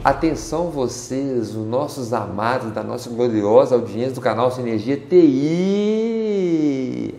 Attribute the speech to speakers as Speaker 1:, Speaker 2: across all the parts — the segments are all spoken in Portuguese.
Speaker 1: Atenção vocês, os nossos amados da nossa gloriosa audiência do canal Sinergia TI.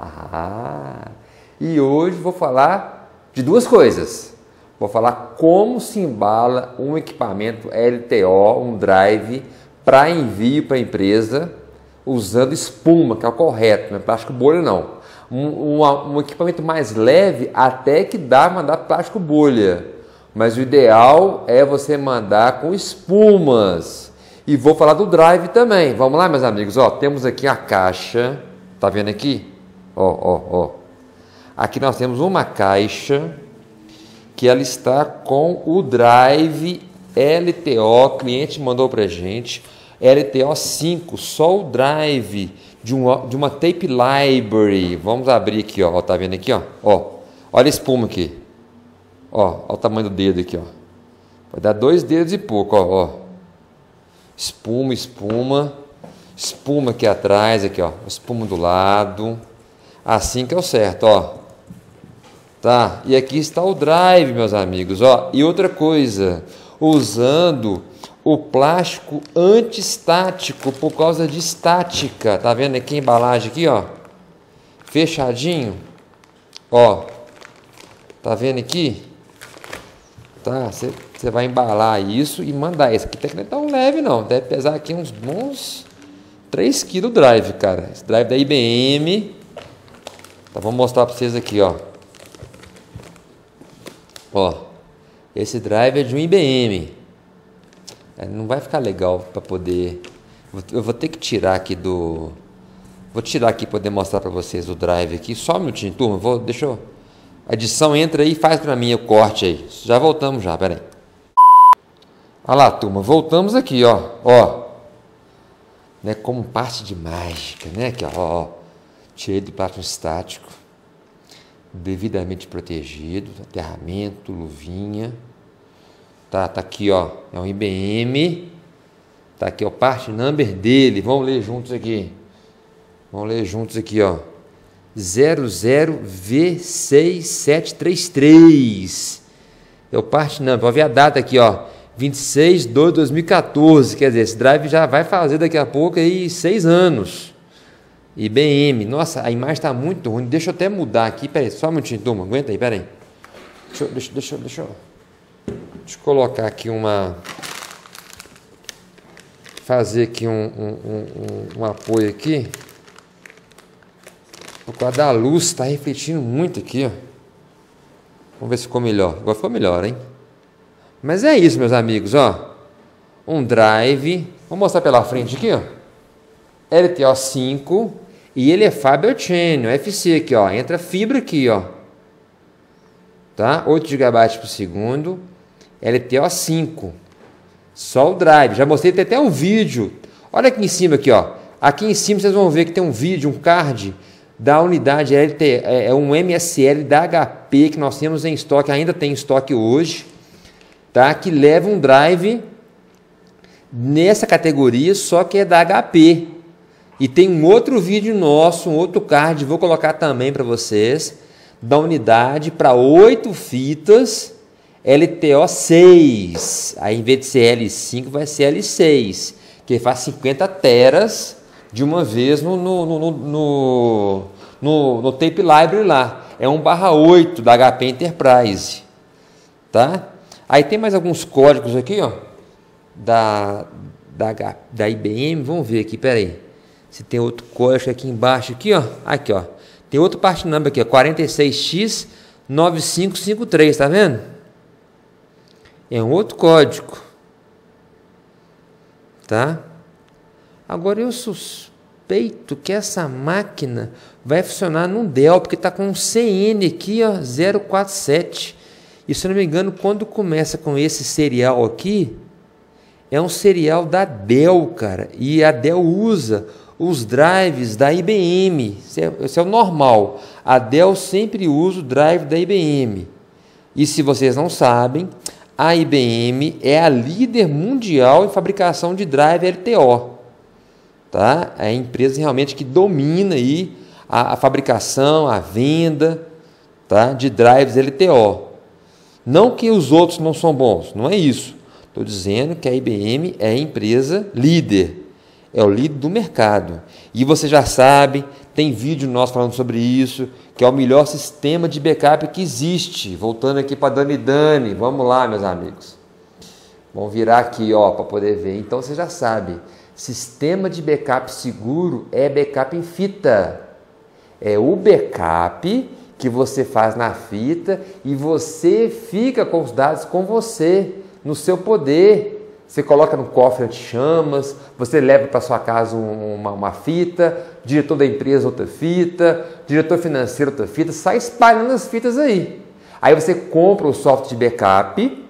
Speaker 1: E hoje vou falar de duas coisas. Vou falar como se embala um equipamento LTO, um drive, para envio para a empresa, usando espuma, que é o correto, não é plástico bolha não. Um equipamento mais leve até que dá mandar plástico bolha. Mas o ideal é você mandar com espumas. E vou falar do drive também. Vamos lá, meus amigos. Ó, temos aqui a caixa. Tá vendo aqui? Ó. Aqui nós temos uma caixa que ela está com o drive LTO. O cliente mandou pra gente. LTO 5, só o drive de uma tape library. Vamos abrir aqui, ó. Tá vendo aqui, ó? Olha a espuma aqui. Olha o tamanho do dedo aqui, ó. Vai dar 2 dedos e pouco, ó. Espuma. Espuma aqui atrás, aqui, ó. Espuma do lado. Assim que é o certo, ó. Tá? E aqui está o drive, meus amigos, ó. E outra coisa, usando o plástico anti-estático por causa de estática. Tá vendo aqui a embalagem aqui, ó? Fechadinho. Ó. Tá vendo aqui? Tá, você vai embalar isso e mandar. Esse aqui até que não é tão leve não, deve pesar aqui uns bons 3 kg o drive, cara. Esse drive da IBM. Tá, vou mostrar para vocês aqui, ó. Ó, esse drive é de um IBM. Não vai ficar legal para poder... Eu vou ter que tirar aqui do... Vou tirar aqui para poder mostrar para vocês o drive aqui. Só um minutinho, turma. Deixa eu... A edição entra aí e faz para mim o corte aí. Já voltamos já, pera aí. Olha lá, turma, voltamos aqui, ó. Né, como parte de mágica, né? Aqui, ó. Tirei do plástico estático. Devidamente protegido. Aterramento, luvinha. Tá aqui, ó. É um IBM. Tá aqui, ó, parte number dele. Vamos ler juntos aqui. Ó. 00V6733 é o part number. Pode ver a data aqui, ó, 26/2/2014. Quer dizer, esse drive já vai fazer daqui a pouco aí 6 anos. IBM. Nossa, a imagem está muito ruim. Deixa eu até mudar aqui. Pera aí, só um minutinho, turma. Aguenta aí, pera aí. Deixa eu colocar aqui fazer aqui um apoio aqui. Por causa da luz, está refletindo muito aqui, ó. Vamos ver se ficou melhor. Agora ficou melhor, hein? Mas é isso, meus amigos, ó. Um drive. Vou mostrar pela frente aqui, ó. LTO 5. E ele é Fiber Channel, FC aqui, ó. Entra fibra aqui, ó. Tá? 8 GB por segundo. LTO 5. Só o drive. Já mostrei até um vídeo. Olha aqui em cima, aqui, ó. Aqui em cima vocês vão ver que tem um vídeo, um card da unidade LT, é um MSL da HP que nós temos em estoque, ainda tem em estoque hoje, tá? Que leva um drive nessa categoria, só que é da HP. E tem um outro vídeo nosso, um outro card, vou colocar também para vocês, da unidade para 8 fitas LTO 6. Aí em vez de ser L5 vai ser L6, que faz 50 teras de uma vez no tape library lá. É 1/8 da HP Enterprise. Tá? Aí tem mais alguns códigos aqui, ó. Da IBM. Vamos ver aqui, pera aí. Se tem outro código aqui embaixo, aqui, ó. Aqui, ó. Tem outro part number aqui, ó. 46X9553, tá vendo? É um outro código. Tá? Agora eu suspeito que essa máquina vai funcionar num Dell, porque está com um CN aqui, ó, 047. E se eu não me engano, quando começa com esse serial aqui, é um serial da Dell, cara. E a Dell usa os drives da IBM. Isso é o normal. A Dell sempre usa o drive da IBM. E se vocês não sabem, a IBM é a líder mundial em fabricação de drive LTO. Tá? É a empresa realmente que domina aí a fabricação, a venda, tá? De drives LTO. Não que os outros não são bons, não é isso. Estou dizendo que a IBM é a empresa líder, é o líder do mercado. E você já sabe, tem vídeo nosso falando sobre isso, que é o melhor sistema de backup que existe. Voltando aqui para Dani, vamos lá, meus amigos. Vamos virar aqui, ó, para poder ver. Então você já sabe, sistema de backup seguro é backup em fita. É o backup que você faz na fita e você fica com os dados com você, no seu poder. Você coloca no cofre anti-chamas, você leva para sua casa uma fita, diretor da empresa outra fita, diretor financeiro outra fita, sai espalhando as fitas aí. Aí você compra o software de backup,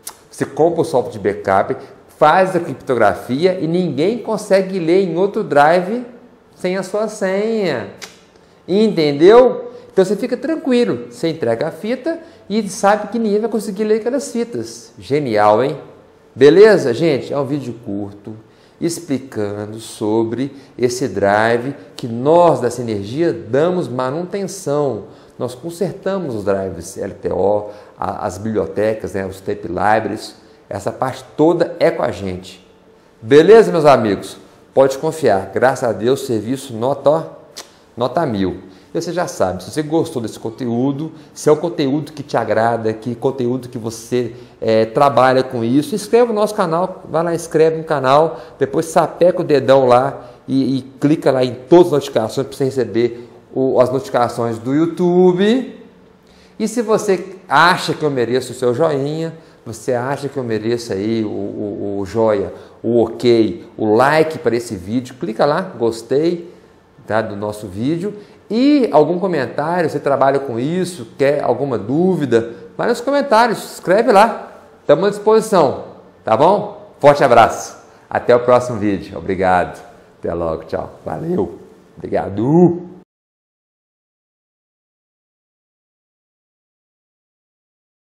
Speaker 1: faz a criptografia e ninguém consegue ler em outro drive sem a sua senha. Entendeu? Então você fica tranquilo, você entrega a fita e sabe que ninguém vai conseguir ler aquelas fitas. Genial, hein? Beleza, gente? É um vídeo curto explicando sobre esse drive que nós da Sinergia damos manutenção. Nós consertamos os drives LTO, as bibliotecas, né, os tape libraries, essa parte toda é com a gente. Beleza, meus amigos? Pode confiar, graças a Deus, serviço nota 1000. E você já sabe, se você gostou desse conteúdo, se é o conteúdo que te agrada, que conteúdo que você trabalha com isso, inscreva no nosso canal, vai lá, inscreve no canal, depois sapeca o dedão lá e clica lá em todas as notificações para você receber as notificações do YouTube. E se você acha que eu mereço o seu joinha, você acha que eu mereço aí o joia, o ok, o like para esse vídeo, clica lá, gostei, tá, do nosso vídeo. E algum comentário, você trabalha com isso, quer alguma dúvida, vai nos comentários, escreve lá, estamos à disposição, tá bom? Forte abraço, até o próximo vídeo, obrigado, até logo, tchau, valeu, obrigado.